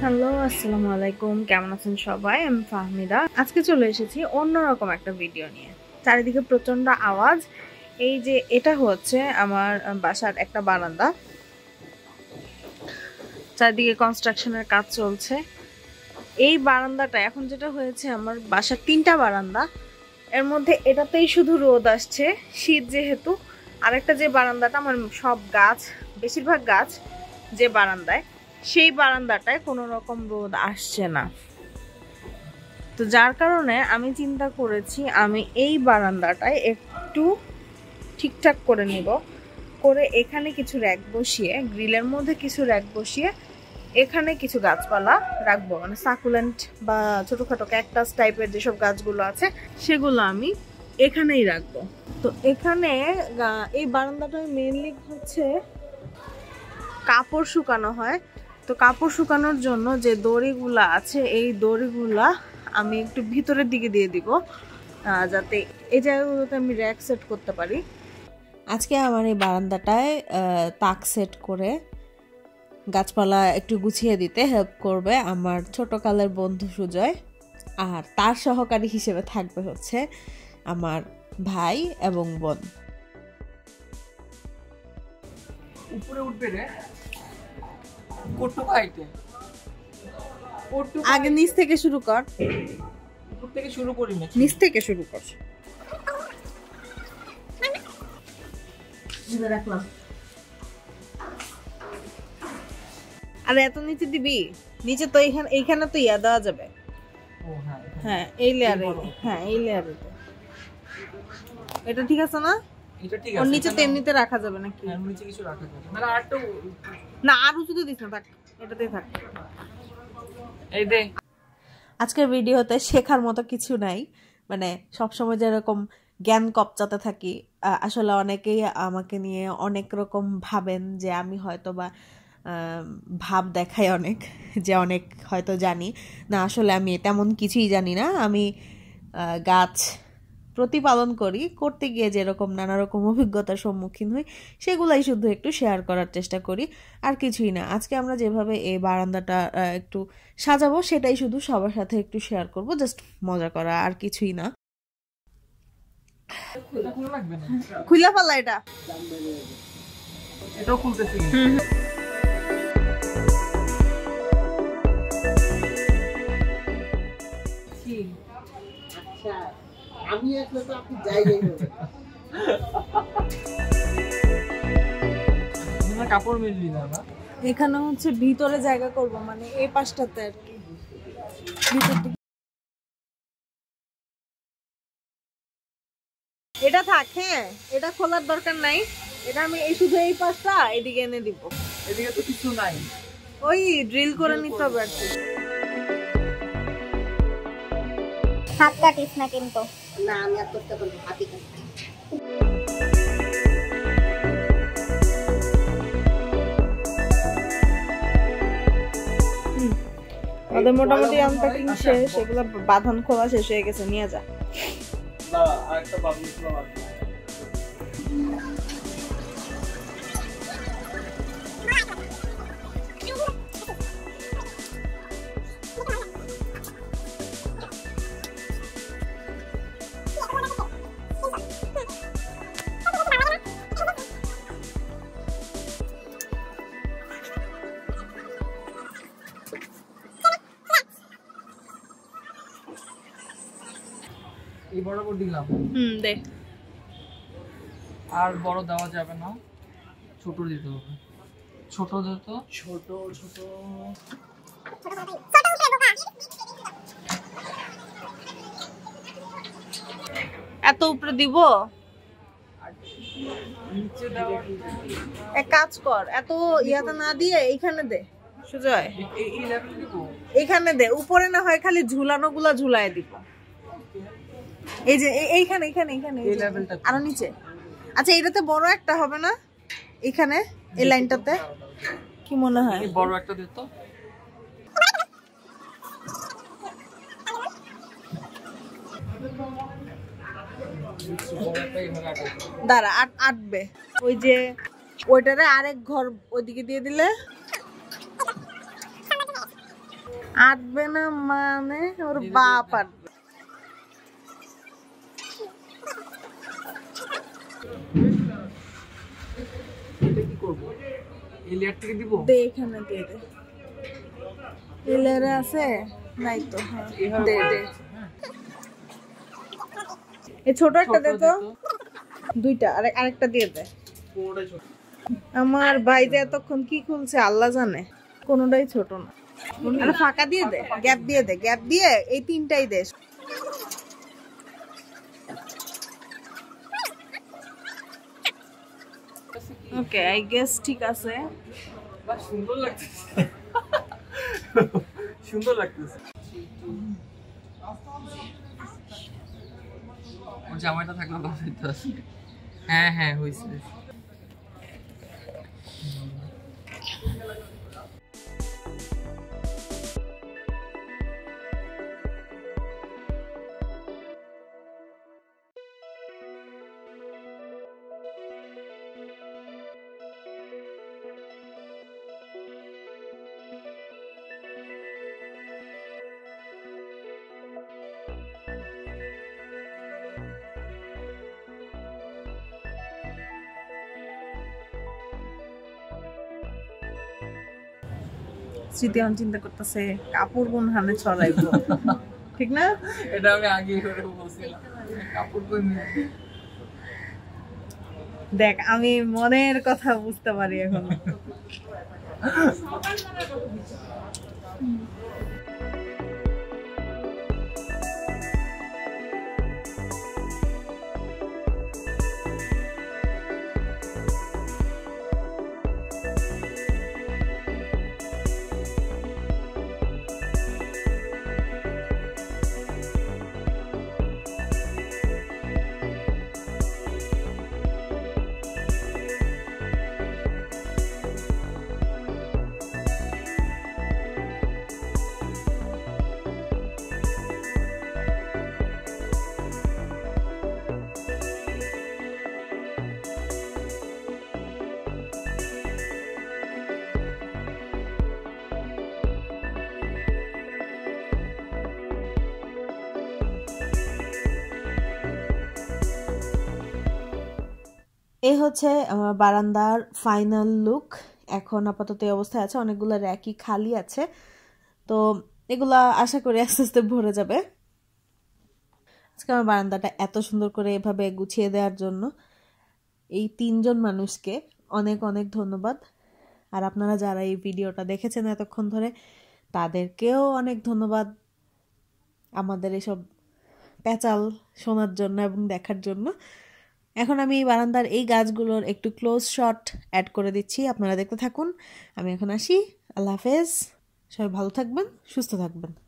Hello, আসসালামু আলাইকুম। কেমন আছেন সবাই? আমি ফাহমিদা। আজকে চলে এসেছি অন্যরকম একটা ভিডিও নিয়ে। চারিদিকে প্রচন্ড আওয়াজ। এই যে এটা হচ্ছে আমার বাসার একটা বারান্দা। চারিদিকে কনস্ট্রাকশনের কাজ চলছে। এই বারান্দাটা এখন যেটা হয়েছে, আমার বাসার 3টা বারান্দা, এর মধ্যে এটাতেই শুধু রোদ আসছে শীত যেহেতু। আরেকটা যে বারান্দাটা আমার সব গাছ, বেশিরভাগ গাছ যে বারান্দায়, সেই বারান্দাটায় কোনো রকম রোদ আসছে না। তো যার কারণে আমি চিন্তা করেছি আমি এই বারান্দাটায় একটু ঠিকঠাক করে নিব, করে এখানে কিছু র্যাক বসিয়ে, গ্রিলের মধ্যে কিছু র্যাক বসিয়ে এখানে কিছু গাছপালা রাখবো, মানে সাকুলেন্ট বা ছোটখাটো ক্যাকটাস টাইপের যেসব গাছগুলো আছে সেগুলো আমি এখানেই রাখবো। তো এখানে এই বারান্দাটায় মেইনলি হচ্ছে কাপড় শুকানো হয়। তো কাপড় শুকানোর জন্য যে দড়িগুলা আছে, এই দড়িগুলা আমি একটু ভিতরের দিকে দিয়ে দিব, যাতে এই জায়গাগুলোতে আমি র্যাক সেট করতে পারি। আজকে আমার এই বারান্দাটায় তাক সেট করে গাছপালা একটু গুছিয়ে দিতে হেল্প করবে আমার ছোটকালের বন্ধু সুজয়, আর তার সহকারী হিসেবে থাকবে হচ্ছে আমার ভাই এবং বোন। উপরে উঠবে রে, আগে নিচ থেকে শুরু কর। উপর থেকে শুরু করি না, নিচ থেকে শুরু কর। রাখলাম। আরে এত নিচে দিবি? নিচে তো এইখানে তো ইয়া দেওয়া যাবে। হ্যাঁ, এই লেয়ারে। হ্যাঁ, এই লেয়ারে। এটা ঠিক আছে না? এটা ঠিক আছে। ওর নিচে তো এমনিতে রাখা যাবে নাকি? হ্যাঁ, নিচে কিছু রাখা যাবে না। আরটা না, আর উঁচুতে দিস না, থাক, এটাতেই থাক। এই দে। আজকের ভিডিওতে শেখার মতো কিছু নাই, মানে সবসময় যেরকম জ্ঞান কপচাতে থাকি, আসলে অনেকেই আমাকে নিয়ে অনেক রকম ভাবেন যে আমি হয়তো বা ভাব দেখাই অনেক, যে অনেক হয়তো জানি না। আসলে আমি তেমন কিছুই জানি না। আমি গাছ প্রতিপালন করি, করতে গিয়ে যেরকম নানা রকম অভিজ্ঞতার সম্মুখীন হই সেগুলাই শুধু একটু শেয়ার করার চেষ্টা করি, আর কিছুই না। আজকে আমরা যেভাবে এই বারান্দাটা একটু সাজাবো সেটাই শুধু সবার সাথে একটু শেয়ার করব, জাস্ট মজা করা, আর কিছুই না। খুলে ফেলা এটা, এটাও খুলতেছি। আচ্ছা, আমি আসলে তো আপনি জায়গায় নেবেন না, কাপড় মিলবি না। এখানে হচ্ছে ভিতরে জায়গা করব, মানে এই পাশটাতে আর কি ভিতর দিকে। এটা থাক, হ্যাঁ, এটা খোলার দরকার নাই। এটা আমি এই শুধু এই পাশটা এদিকে এনে দিব। এদিকে তো কিছু নাই, ওই ড্রিল করে নিতে হবে আর কি। হাত কাটিস না কিন্তু। না, আমি আর করতে পারবো, হাতই কাটি। আমাদের মোটামুটি আনপ্যাকিং শেষ, এগুলো বাঁধান খোলা শেষ হয়ে গেছে, নিয়ে যা। না, আরেকটা বাবু খোলা আছে। এই বরাবর দিলাম। দে। আর বড় দেওয়া যাবে না, ছোট দিতে হবে। ছোট দিত, ছোট ছোট। এত উপরে দিব? নিচে দেওয়া। এক কাজ কর, এত ইয়াতে না দিয়ে এইখানে দে সুজয়। এই লেভেল দিব, এইখানে দে, উপরে না হয় খালি ঝুলানো গুলা ঝুলায় দিব। এই যে এইখানে এইখানে এইখানে এই লেভেলটা আরো নিচে। আচ্ছা, এটাতে বড় একটা হবে না এখানে, এই লাইনটাতে? কি মনে হয়? বড় একটা দিত। দাঁড়া, আটবে। ওই যে ওইটারে আরেক ঘর ওইদিকে দিয়ে দিলে আটবে না মানে ওর বাপ আটবে। এটা কি করব? এই লেয়ার থেকে দিব? দে এখানে দিয়ে দে। এই লেয়ারে আছে? নাই তো। হ্যাঁ দে দে। এই ছোট একটা দে তো। দুইটা আরেকটা দিয়ে দে। পুরোটাই ছোট। আমার ভাই যে এতক্ষণ কি খুলছে আল্লাহ জানে, কোনোটাই ছোট না। আরে ফাঁকা দিয়ে দে, গ্যাপ দিয়ে দে, গ্যাপ দিয়ে এই তিনটাই দে। ওকে আই গেস ঠিক আছে। বাহ সুন্দর লাগতেছে। সুন্দর লাগতেছে। ওর জামাইটা থাকলে ভালো হতো। হ্যাঁ হ্যাঁ হইছে। স্মৃতি এখন চিন্তা করতেছে কাপড় কোন হানে ছড়াইবো, ঠিক না? এটা আমি আগে করে বলছিলাম কাপড় কই নিয়ে। দেখ আমি মনের কথা বুঝতে পারি এখন। এই হচ্ছে আমার বারান্দার ফাইনাল লুক। এখন আপাতত এই অবস্থায় আছে, অনেকগুলো র্যাকই খালি আছে, তো এগুলা আশা করি আস্তে আস্তে ভরে যাবে। আজকে আমার বারান্দাটা এত সুন্দর করে এভাবে গুছিয়ে দেওয়ার জন্য এই 3 জন মানুষকে অনেক অনেক ধন্যবাদ। আর আপনারা যারা এই ভিডিওটা দেখেছেন এতক্ষণ ধরে তাদেরকেও অনেক ধন্যবাদ আমাদের এসব প্যাচাল শোনার জন্য এবং দেখার জন্য। এখন আমি বারান্দার এই গাছগুলোর একটু ক্লোজ শট অ্যাড করে দিচ্ছি, আপনারা দেখতে থাকুন। আমি এখন আসি, আল্লাহ হাফেজ, সবাই ভালো থাকবেন, সুস্থ থাকবেন।